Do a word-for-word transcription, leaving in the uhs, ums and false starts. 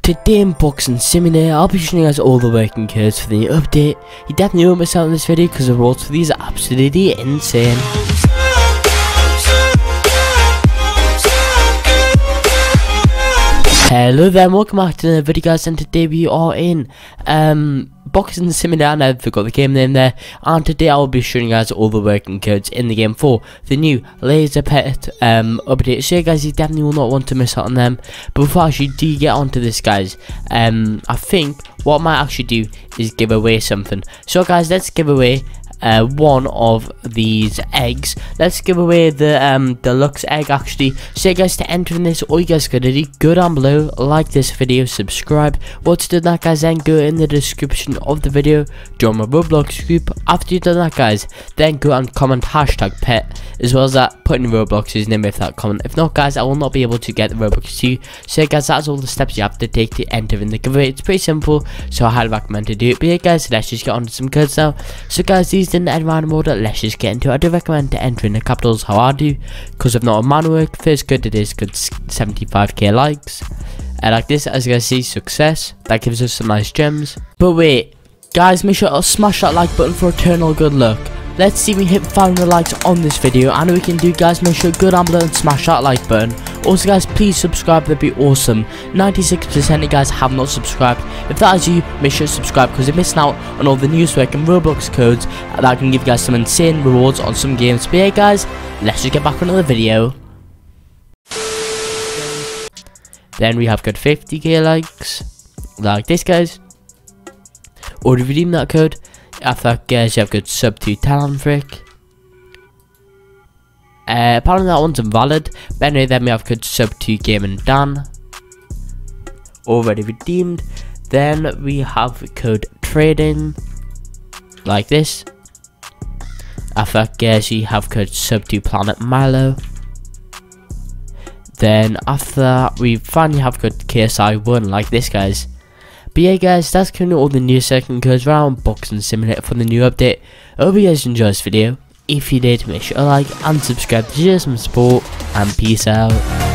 Today in Boxing Simulator, I'll be showing you guys all the working codes for the new update. You definitely won't miss out on this video because the rules for these are absolutely insane. Hello there and welcome back to another video guys, and today we are in um, Boxing Simulator. I forgot the game name there, and today I will be showing you guys all the working codes in the game for the new Laser Pet um, update. So yeah guys, you definitely will not want to miss out on them. But before I actually do get onto this guys, um, I think what I might actually do is give away something. So guys, let's give away Uh, one of these eggs. Let's give away the um, deluxe egg actually. So guys, to enter in this, all you guys gotta do, go down below, like this video, subscribe. Once you do that guys, then go in the description of the video, join my Roblox group. After you've done that guys, then go and comment hashtag pet, as well as that put in Roblox's name with that comment. If not guys, I will not be able to get the Robux to you. So guys, that's all the steps you have to take to enter in the giveaway. It's pretty simple, so I highly recommend to do it. But yeah guys, let's just get on to some codes now. So guys, these didn't end random order, let's just get into it. I do recommend to enter in the capitals how I do, because if not a man work. First good it is good seventy-five K likes, and like this, as you guys see, success, that gives us some nice gems. But wait guys, make sure to smash that like button for eternal good luck. Let's see if we hit five hundred likes on this video. I know we can do guys, make sure to go down below and smash that like button. Also guys, please subscribe, that'd be awesome. ninety-six percent of you guys have not subscribed. If that is you, make sure to subscribe because you're missing out on all the news work and Roblox codes that can give you guys some insane rewards on some games. But yeah guys, let's just get back on another video. Then we have got fifty K likes, like this guys. Already redeemed that code. After that guys, you have got sub to Talonfrick. Uh, apparently that one's invalid. But anyway, then we have code sub to Game and Dan. Already redeemed. Then we have code trading, like this. After that guys, you have code sub to Planet Milo. Then after that, we finally have code K S I one, like this guys. But yeah guys, that's currently all the new second codes around Boxing Simulator for the new update. I hope you guys enjoyed this video. If you did, make sure to like and subscribe to show some support, and peace out.